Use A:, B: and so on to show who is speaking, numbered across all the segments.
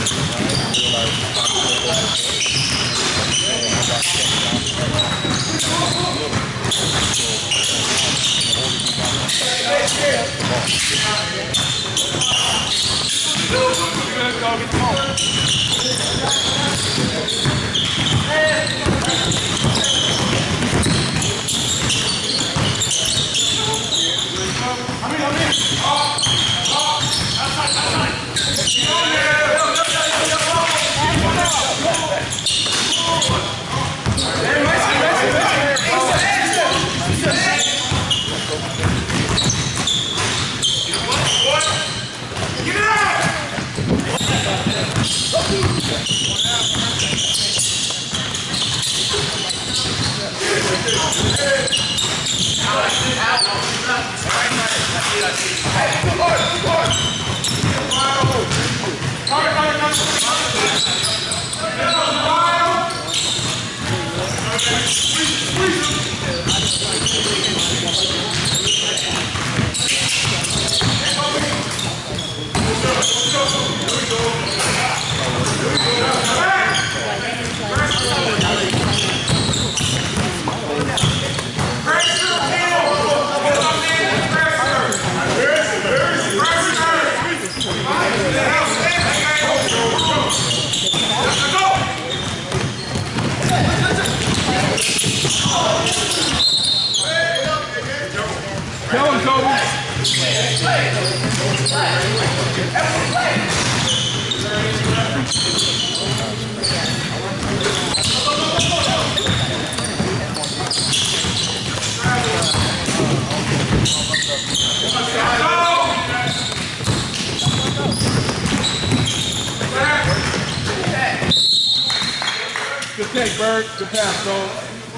A: Tell him, Kobe. Good take, Bird. Good pass, Cole.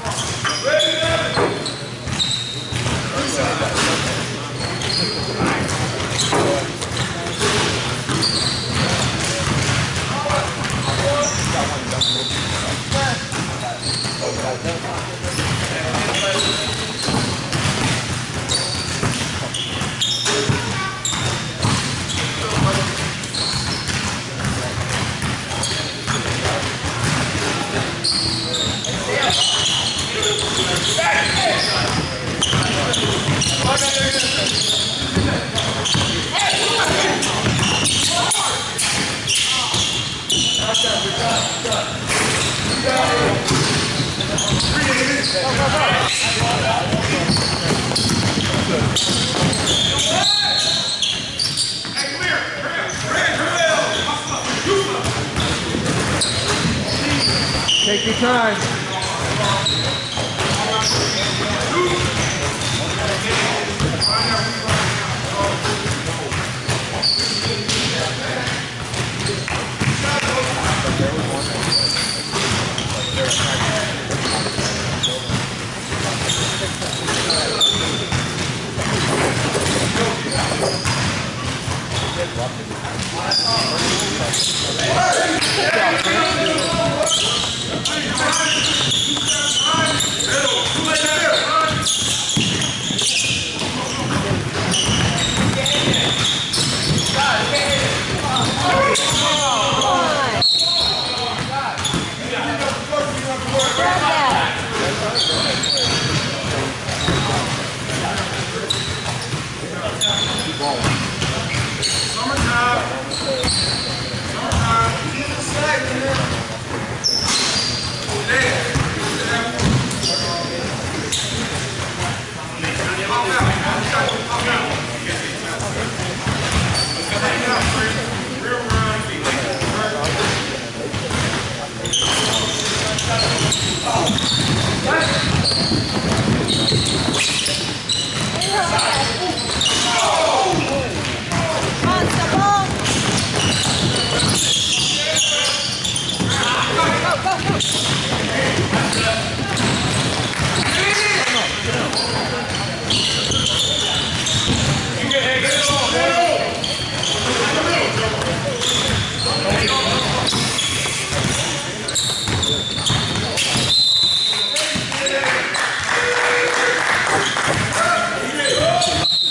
A: Take your time.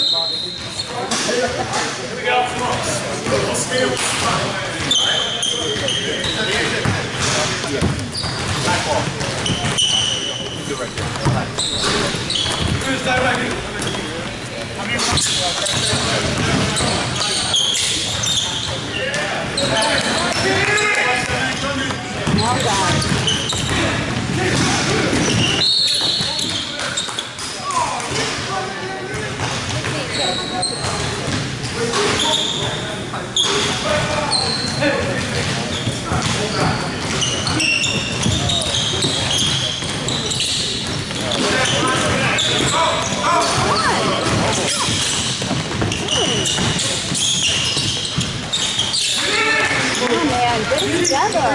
A: Here we go.
B: man. Get it together.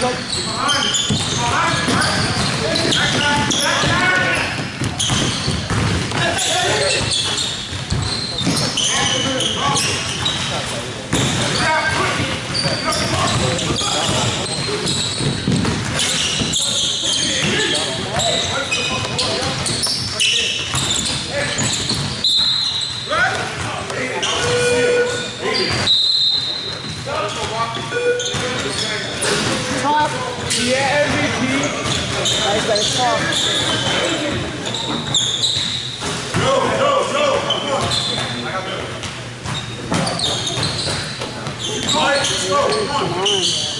B: Top.
A: Yeah, MVP.
B: Nice, but it's top.
A: Go.
B: Come on.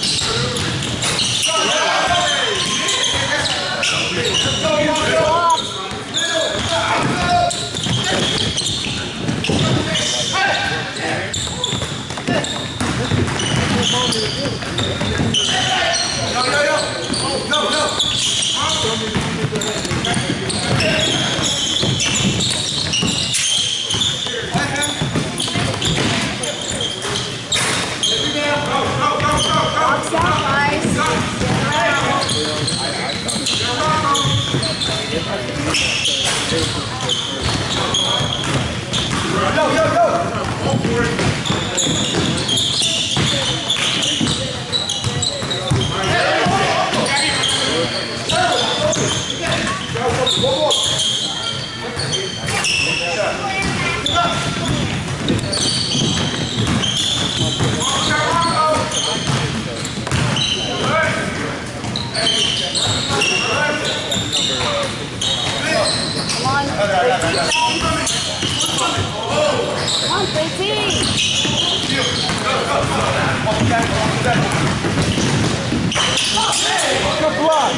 A: Good block.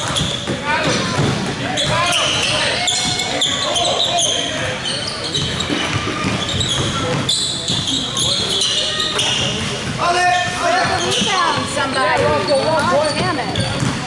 B: Somebody. Oh, damn it.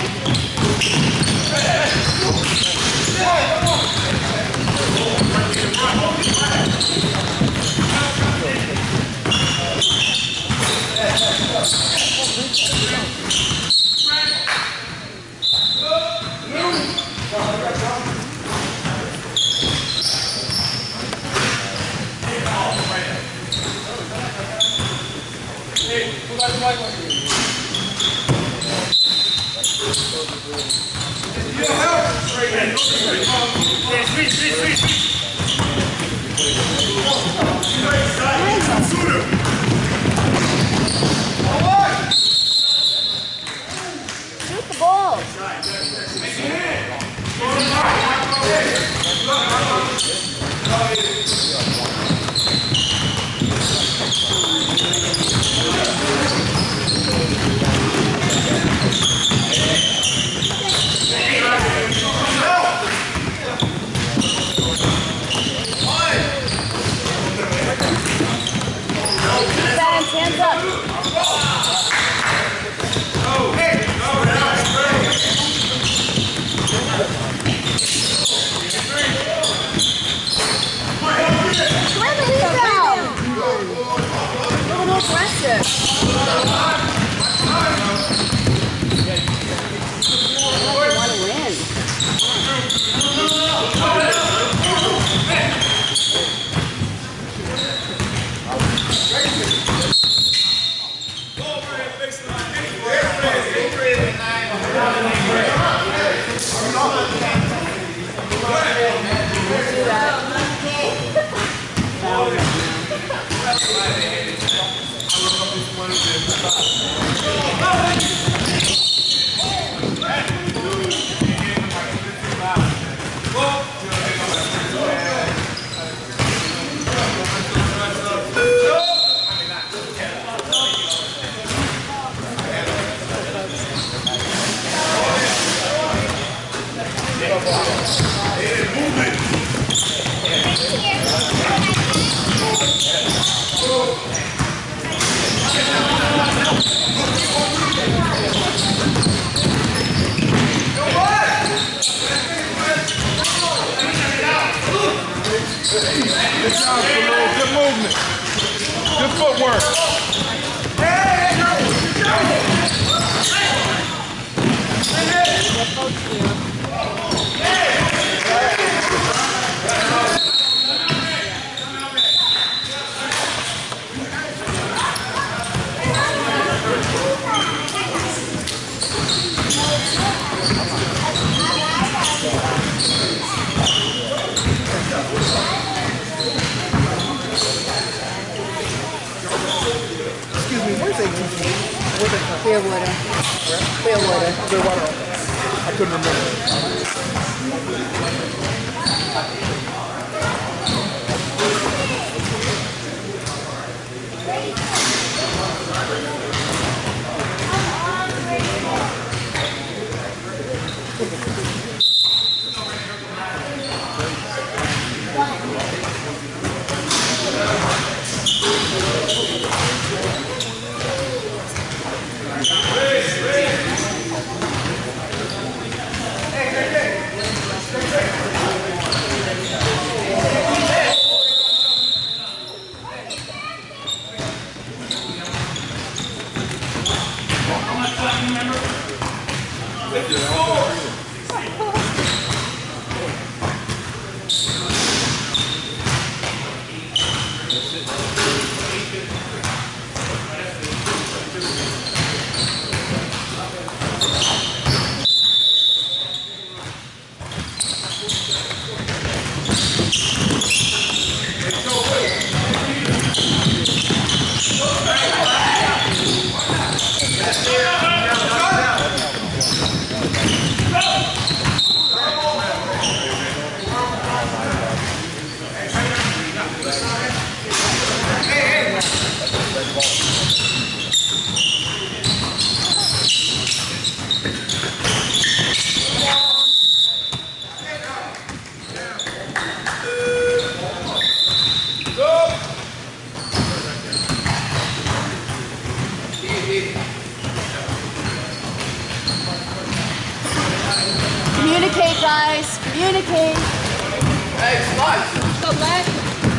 B: Shoot the ball. Hands up.
A: Good job, Salud. Good movement. Good footwork.
B: Clearwater. Clearwater.
A: Clearwater. I couldn't remember.
B: Communicate, guys. Communicate.
C: Hey, Slice.
B: Go, Black.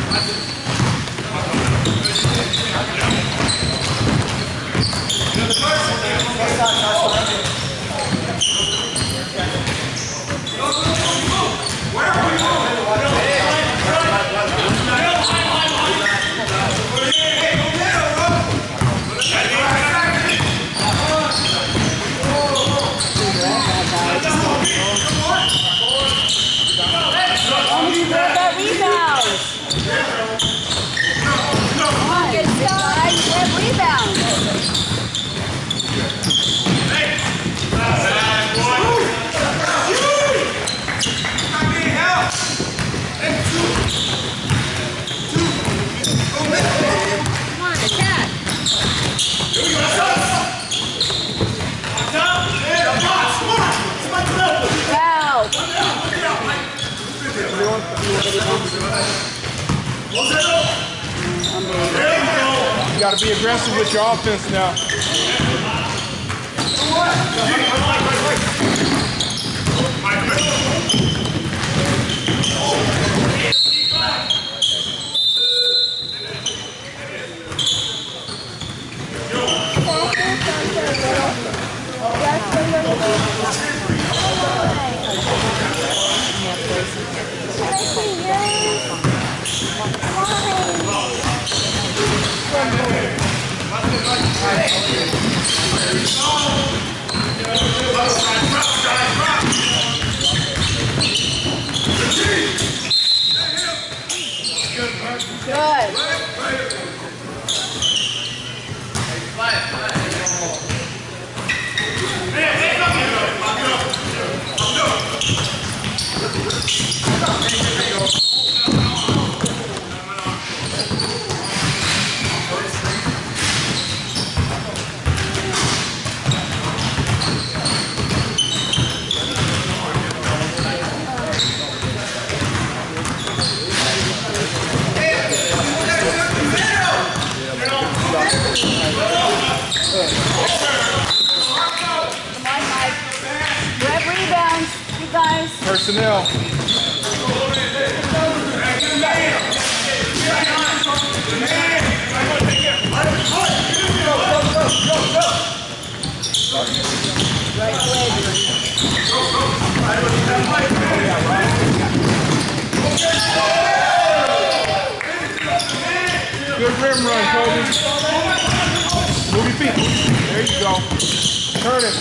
B: Grab that rebound. Come on, get guys. Grab rebound. Come on, attack. Foul.
A: You got to be aggressive with your offense now.
B: Good. Grab rebounds, you guys.
A: Personnel. Good rim run, Kobe. Move your feet. There you go. Turn it.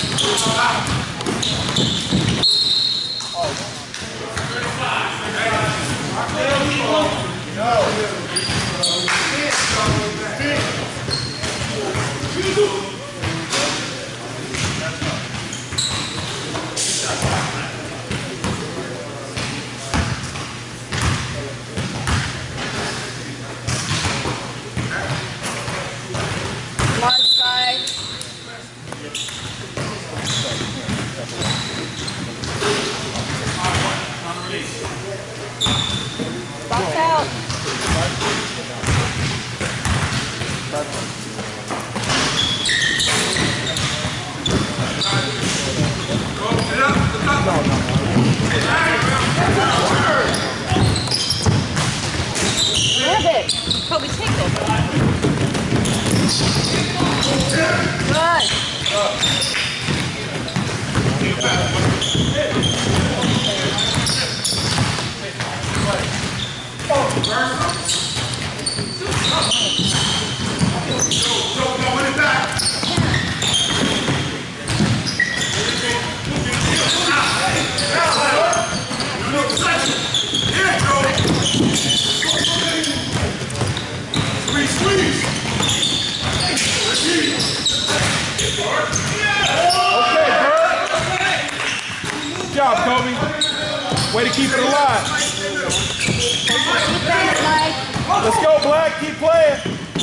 A: Good job, Kobe. Way to keep it alive.
B: Keep playing, Mike.
A: Let's go, Black. Keep playing.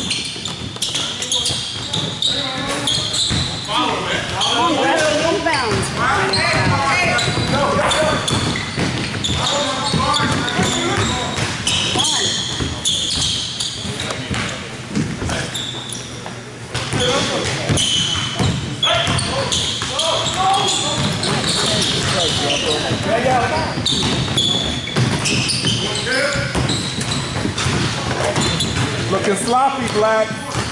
B: Come on, Black. Inbounds.
A: Looking sloppy, Black.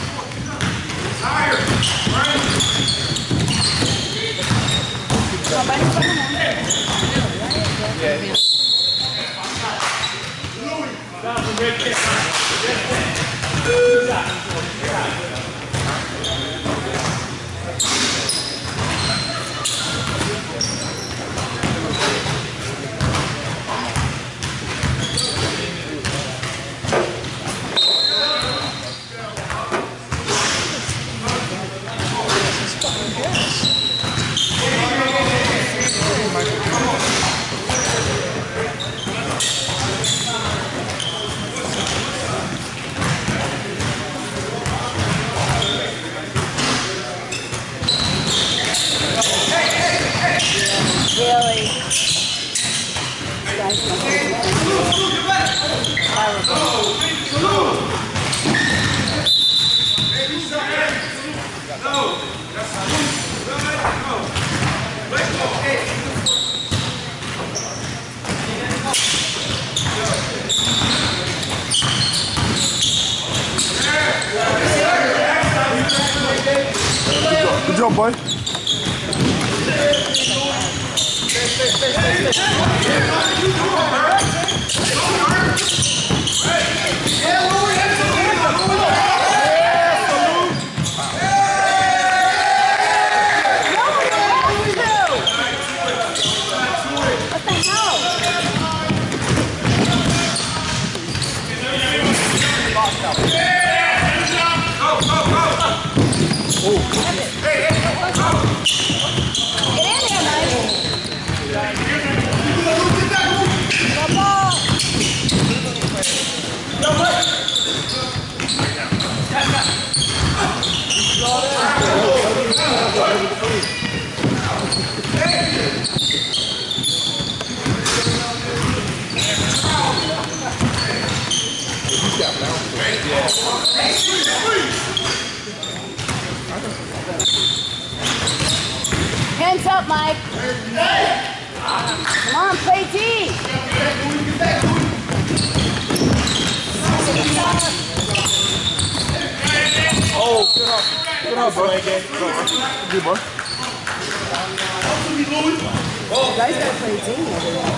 B: Really? Guys,
A: Good job, boy.
B: Hands up, Mike. Come on, play D.
A: Oh, good up, boy. Good, boy.
B: You guys gotta play D over there.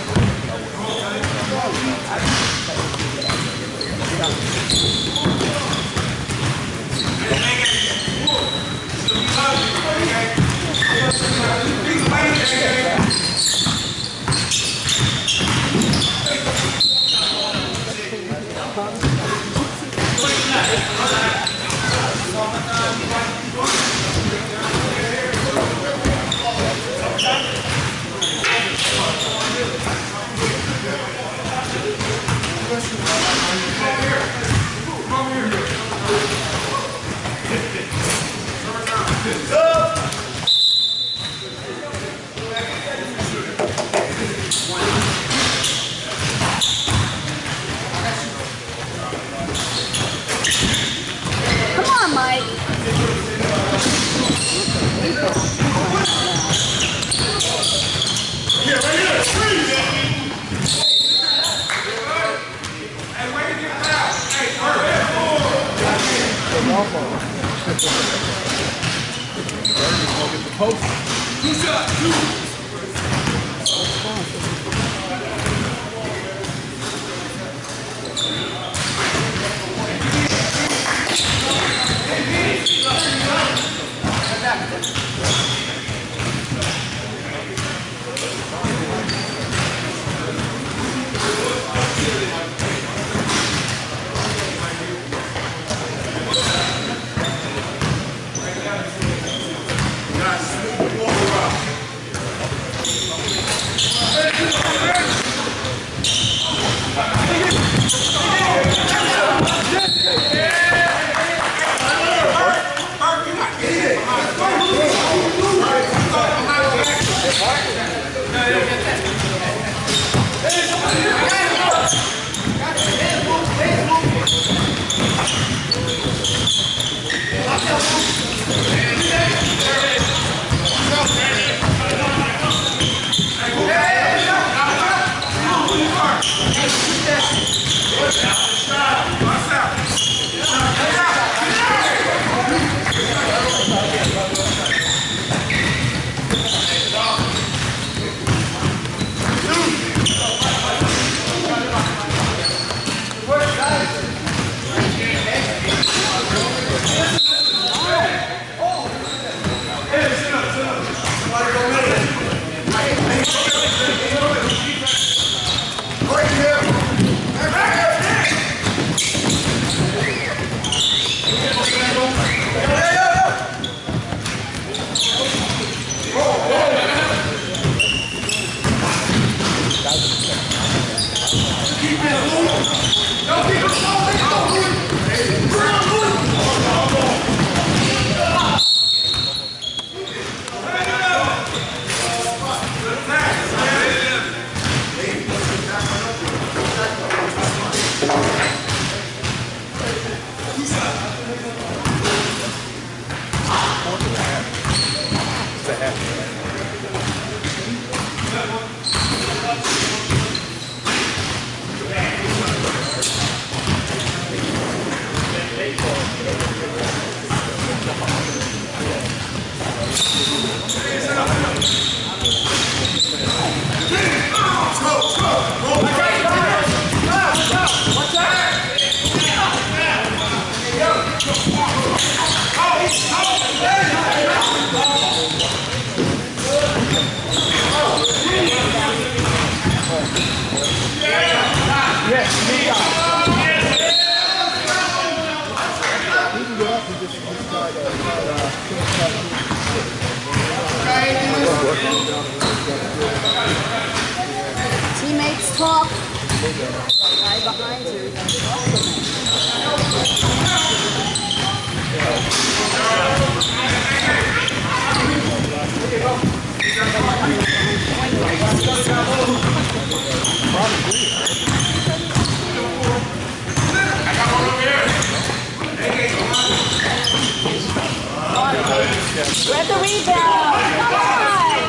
B: Come on, Mike.
A: Post.
C: Two shots. Two.
B: Teammates talk. Guy behind you. Grab the rebound. Come on.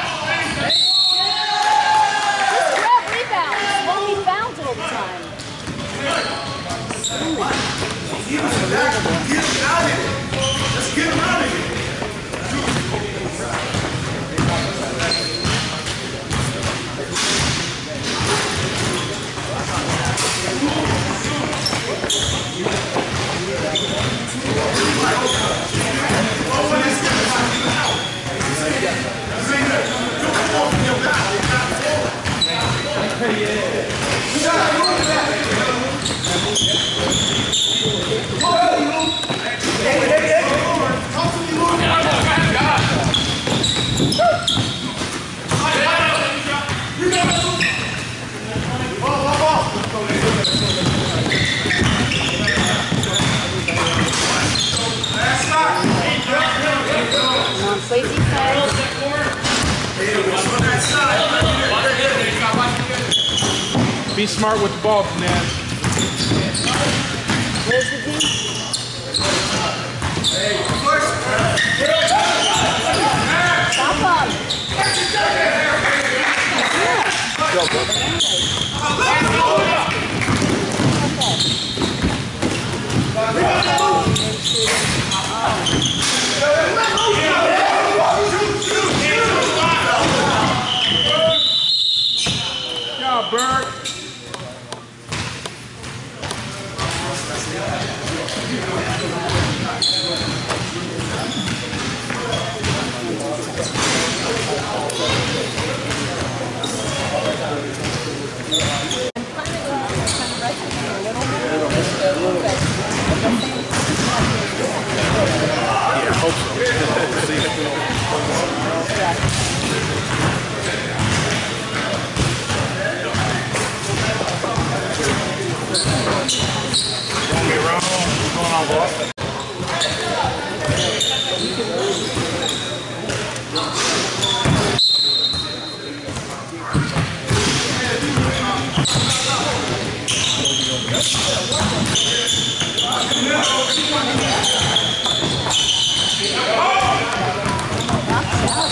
B: Just grab rebounds. Won't be fouled all the time.
C: Get him out of here. Let's get him out of here.
B: Play defense.
A: Be smart with the ball, man.
B: Where's the D? Stop him.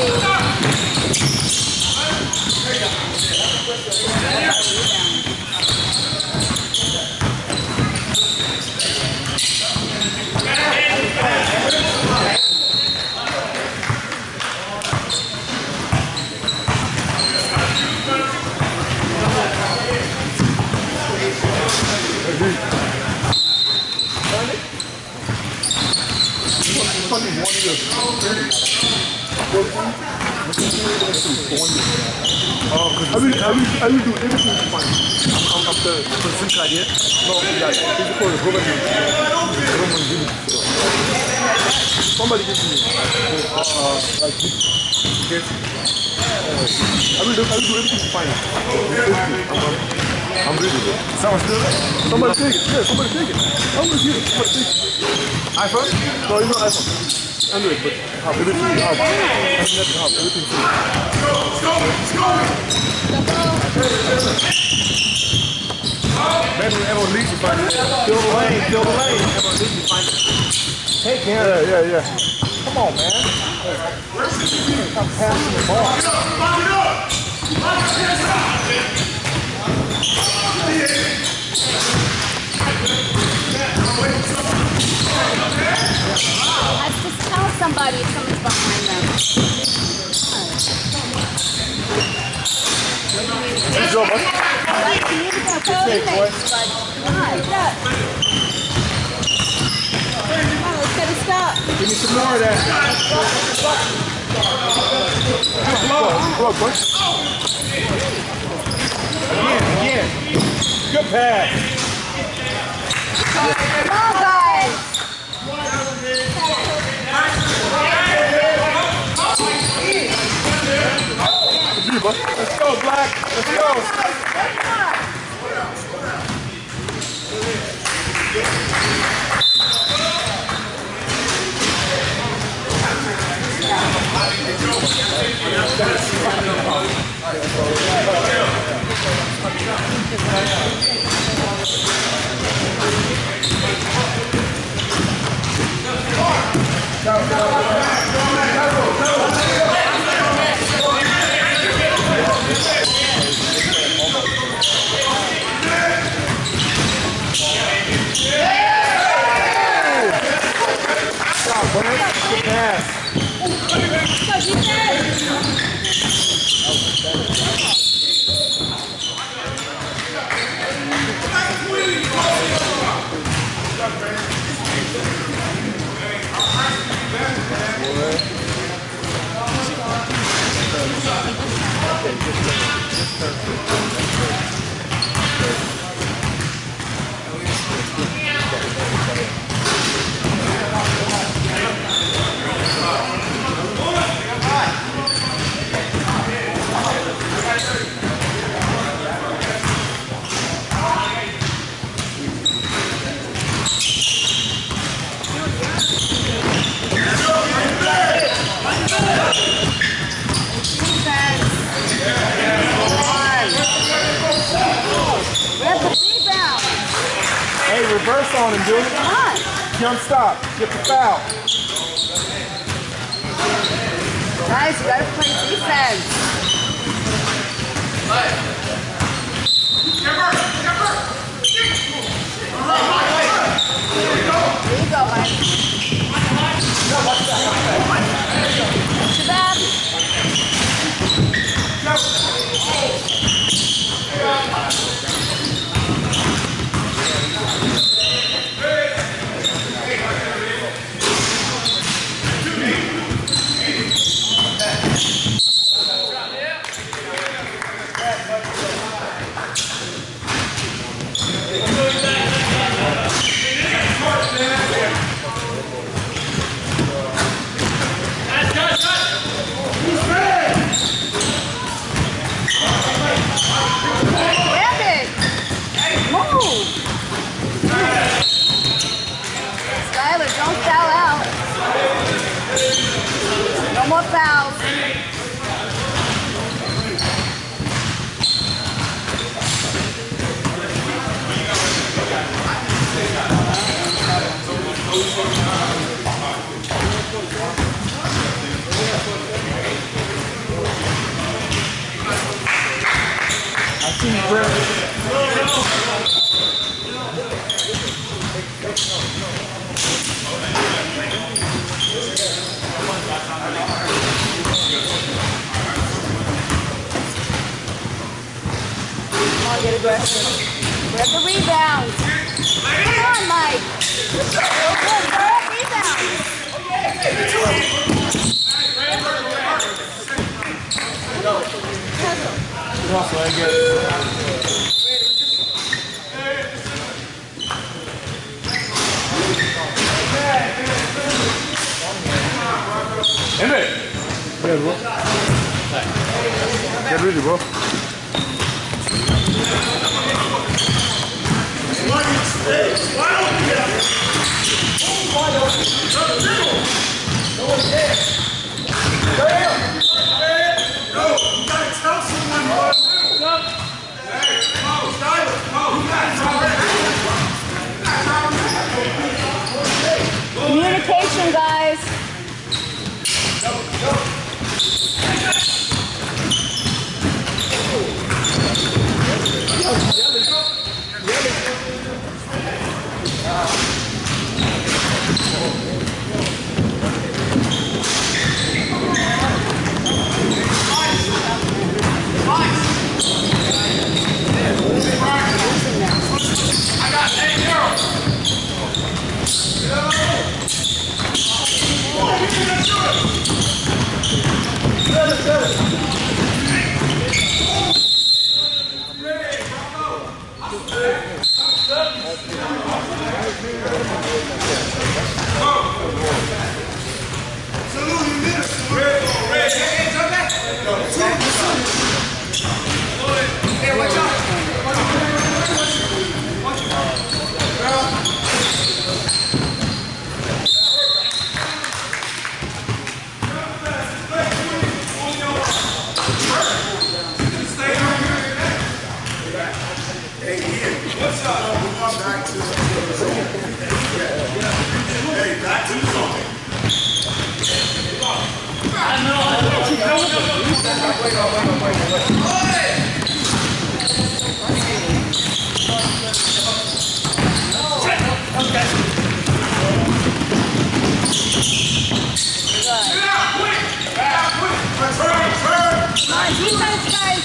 A: I will do everything to find. I'm the person career. No, like physical government. Somebody give me like this. Okay. I will do everything to find. I'm ready. Sounds good. Somebody take it. Yeah, somebody take it. I'm with you. Somebody take it. iPhone? No, it's not iPhone. Android, but have everything you have. Everything free. Maybe Evolution you find it. Fill the lane. Evolution you find it. Take care. Yeah. Come on, man. Stop passing the ball.
B: Let's just tell somebody if someone's behind them.
A: Good job, bud.
B: Take, boy. Come on, let's get a stop.
A: Give me some more of that. Good blow, boy. Again. Good pass.
B: Come on, guys.
A: Let's go, Black. Let's go. Good pass. Reverse on him, dude.
B: Come on.
A: Jump stop. Get the foul.
B: Guys, you gotta play defense. There you go, Mike. Shabab. No more fouls. Come on, get aggressive. Grab the rebound. Come on, Mike. Good, grab rebound.
A: Yeah, bro. Get ready, bro.
B: Communication, guys. Come on, defense, guys.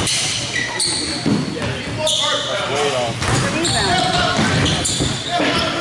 B: Rebound.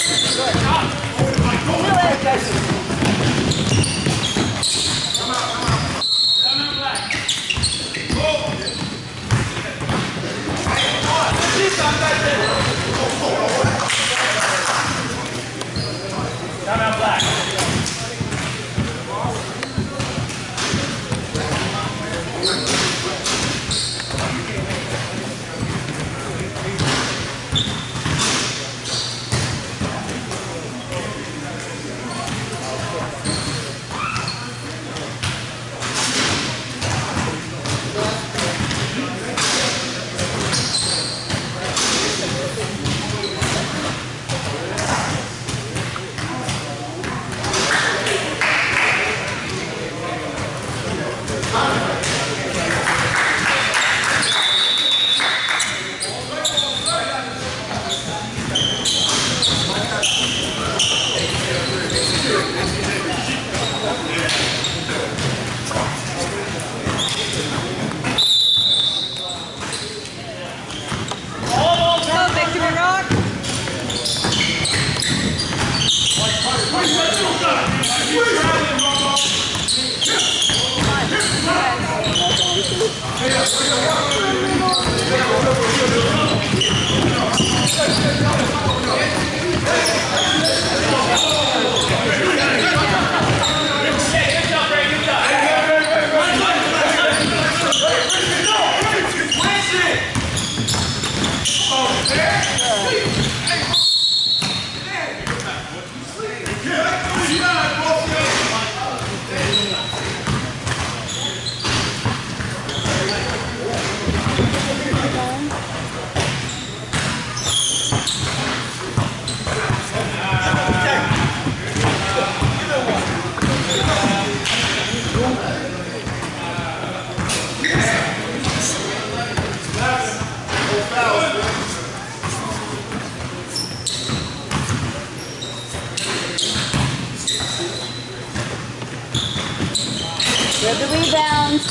B: Grab the rebounds.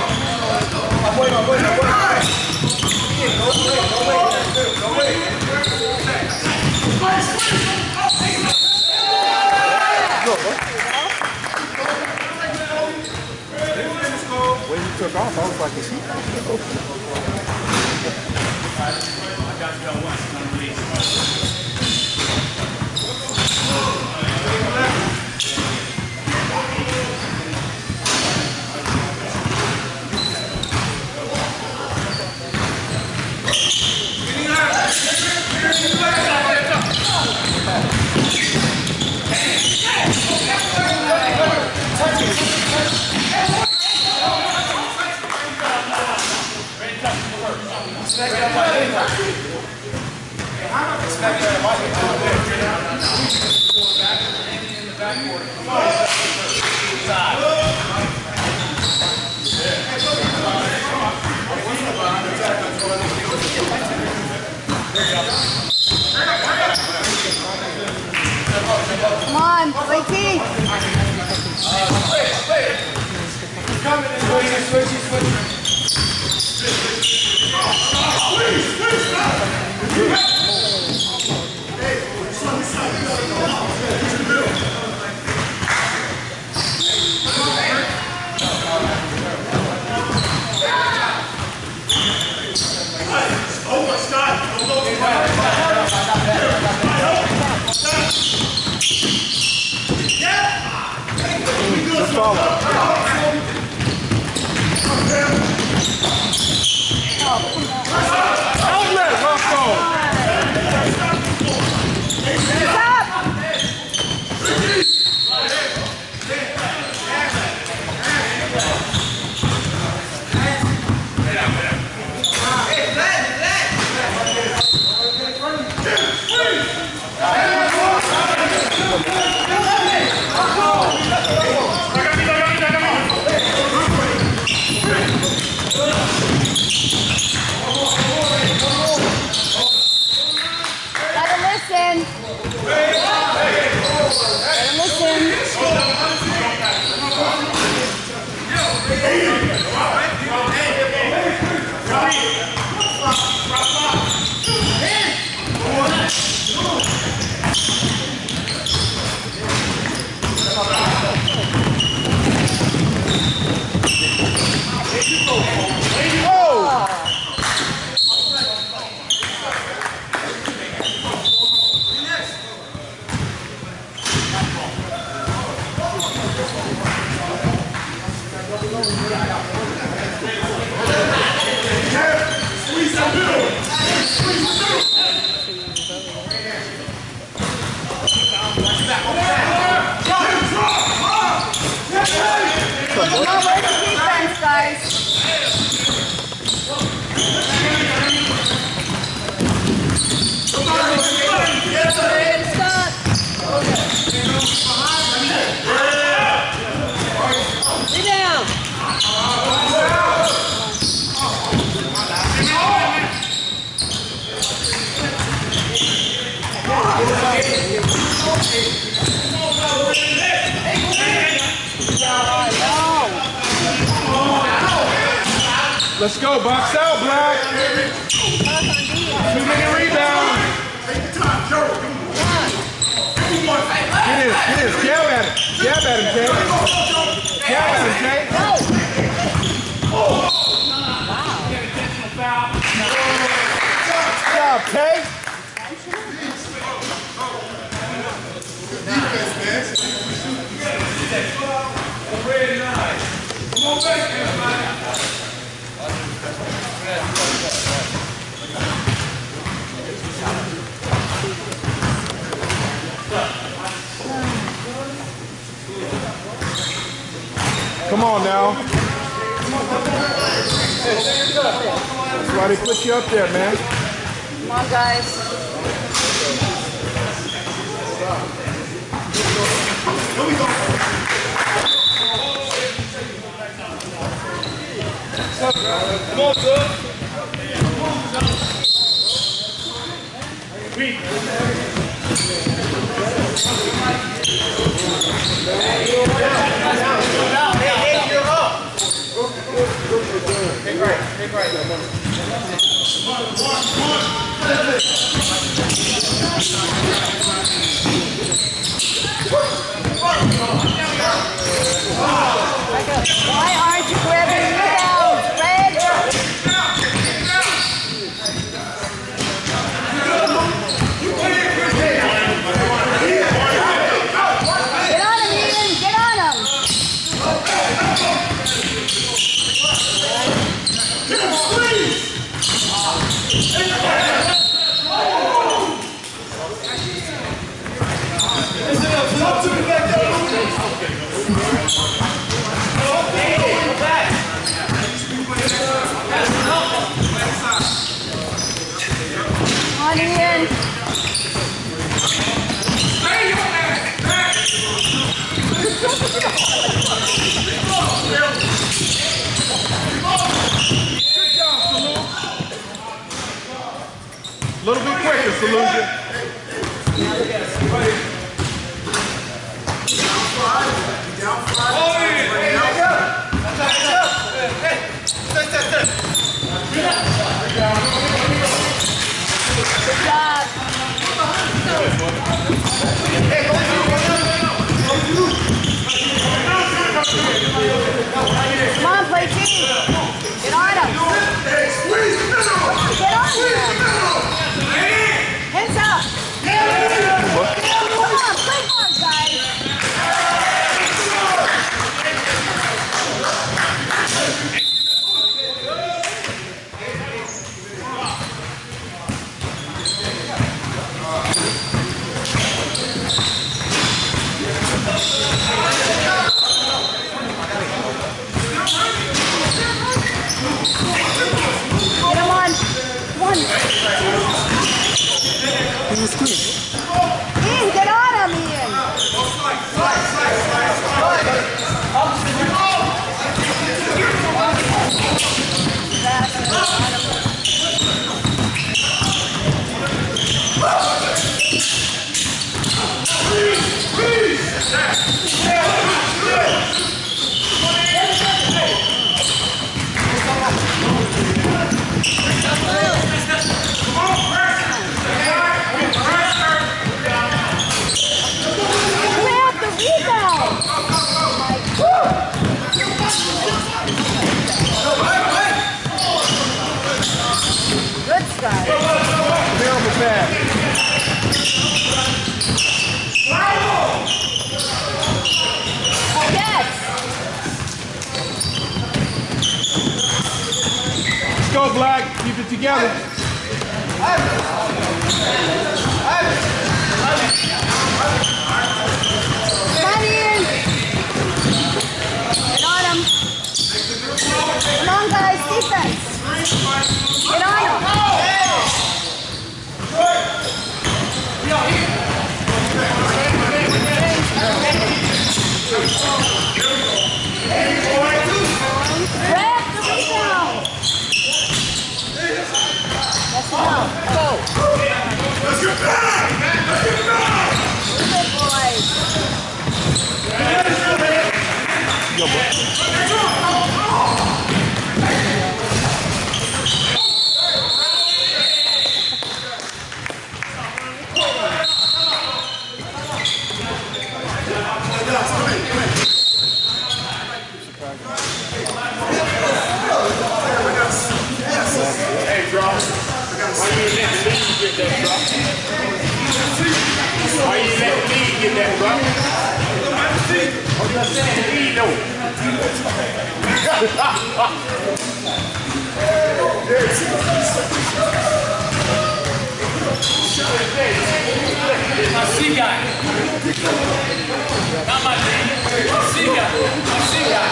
A: When he took off, I was like, is he?
B: Come on, AT.
A: Just follow. Outlet, Roscoe.
B: Stop. Let him listen. Let him listen. Come on, where's the defense, guys? Stop. Sit down.
A: Let's go, box out, Black. 2-minute rebound.
C: Take your time, Joe.
A: Get his, jab at him. Jab at him, Jay. Jab at him, Jay. Good job, Tay.
C: Come on back, everybody.
A: Come on now. That's why they put you up there, man.
B: Come on, guys.
C: Here we go. Come on, sir. Hey, you're up.
B: Why aren't you grabbing rebounds, Fred? Get on him, Ian! Get on him! On Ian!
A: A little bit quicker, Saluja.
B: Good job. Come on, play team. Get on him. Get on him. Hands up. Come on, play hard, guys. Get him on. One. Ian, get on him, Ian. Grab the rebound. Good start.
A: Terrible pass.
B: Yes.
A: Let's go, Black. Keep it together.
B: Come on, Ian. Get on him. Come on, guys. Defense. Get on him. Grab the rebound. That's enough. Go.
C: Let's get back! Let's get back!
B: Good boys.
A: Yo, boy.
C: Hey, drop. Why you let me get that drop? Why you let me get that drop? I'm just saying, he don't.
D: My C guy. Not my D. My C guy. My C guy.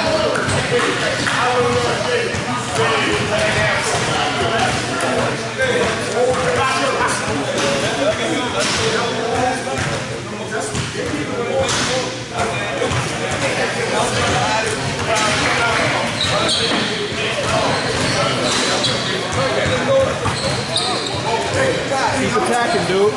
A: Keep attacking, dude.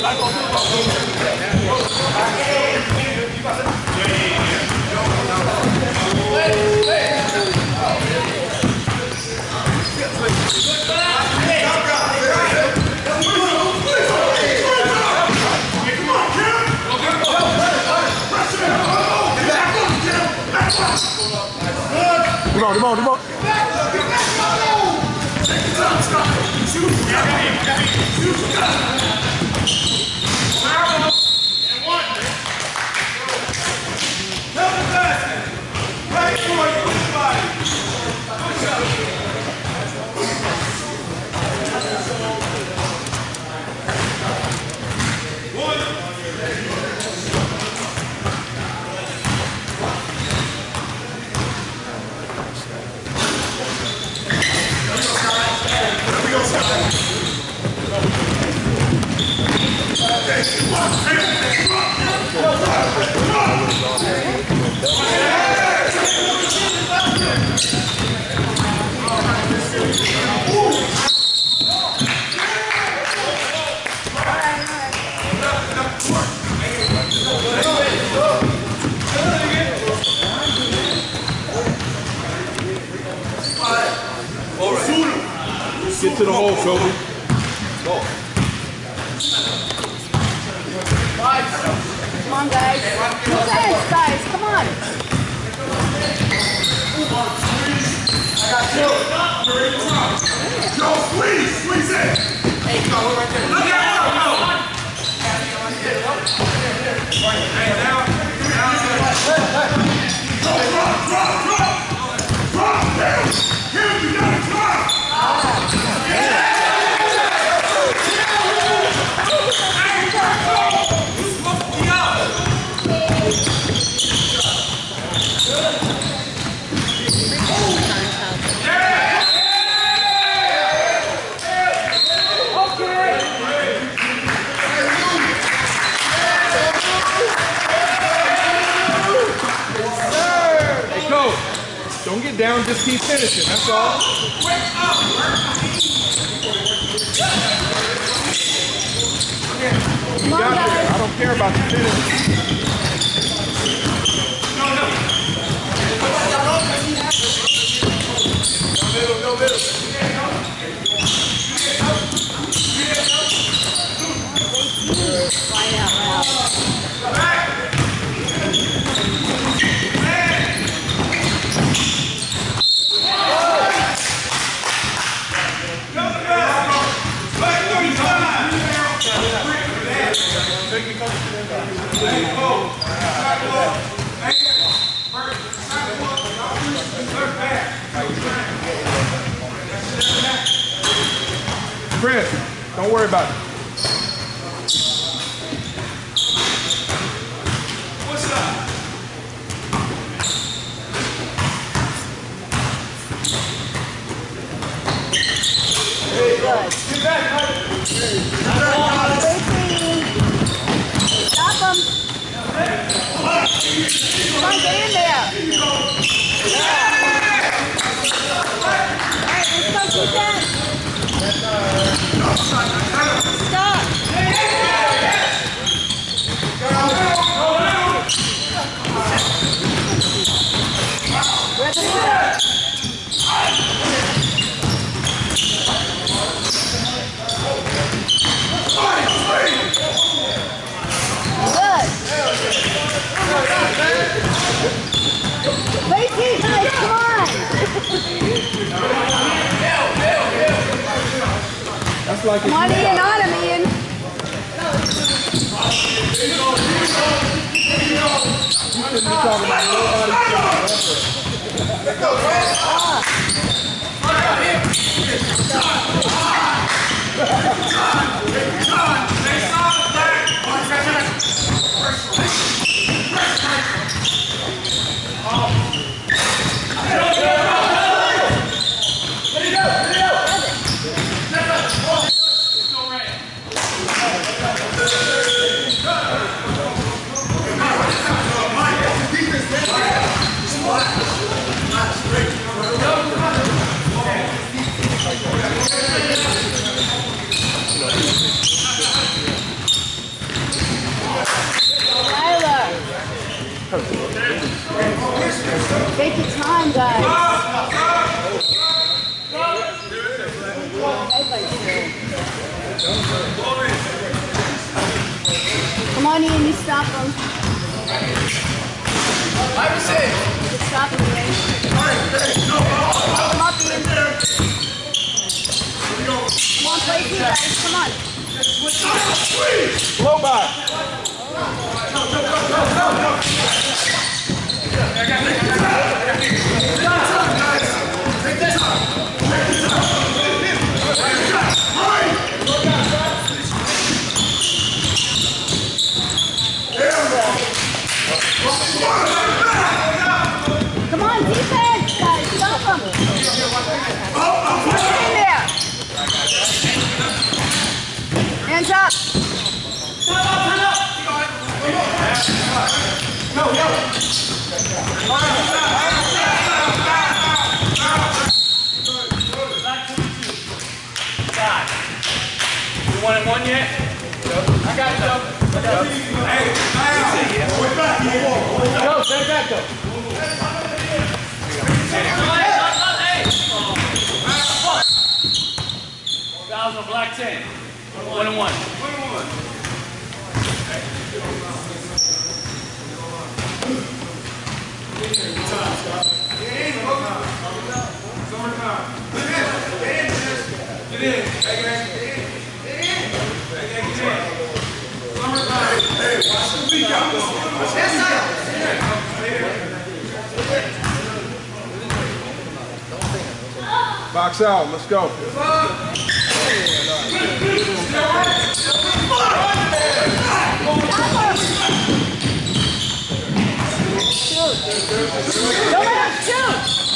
A: Come on. Get to the hole, Kobe. Go.
B: Come on, guys. Guys, come on.
C: Yo, squeeze it. Hey, go right there. Look at Drop down. Here, you gotta drop.
A: Don't get down, just keep finishing, that's all. You got it. I don't care about the finish. No middle.
B: Find out loud.
A: Chris, don't worry about it.
C: What's up?
B: Good.
C: Get back,
B: Stop him. Come on, get in there. Yeah. All right, let's go keep that. Stop. Where's the leader? Lacey, guys, come on!
A: That's like
B: Come on, Ian, on him, Ian.
A: You shouldn't be talking about
C: Mike, defense, man.
B: time, guys. Come on, Ian, you stop him.
D: 5 to 6.
B: You stop him, Ian. Come up, Ian. Come on, play two, guys. Come on.
A: Blow by.
B: Come on, defense, guys. Stop him. Get in there. Hands up.
D: You want it 1 yet? I got it, though. Go, stay back, though. Fouls on black 10. 1 and 1.
A: Box out. Let's go.
B: Don't let him shoot.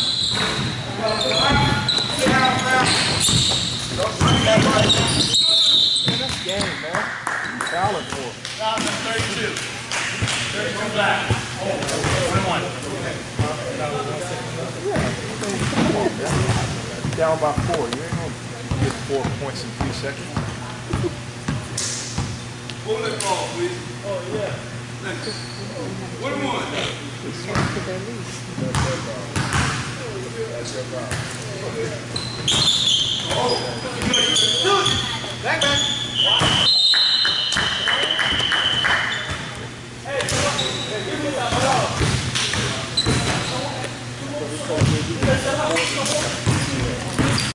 A: Game, man. Talent for it.
D: Fouls on 32. 32 black. 1 and 1.
A: Down by 4. You ain't gonna get 4 points in 3 seconds.
C: Pull that ball, please. Oh, yeah. 1 and 1.
A: Back, back.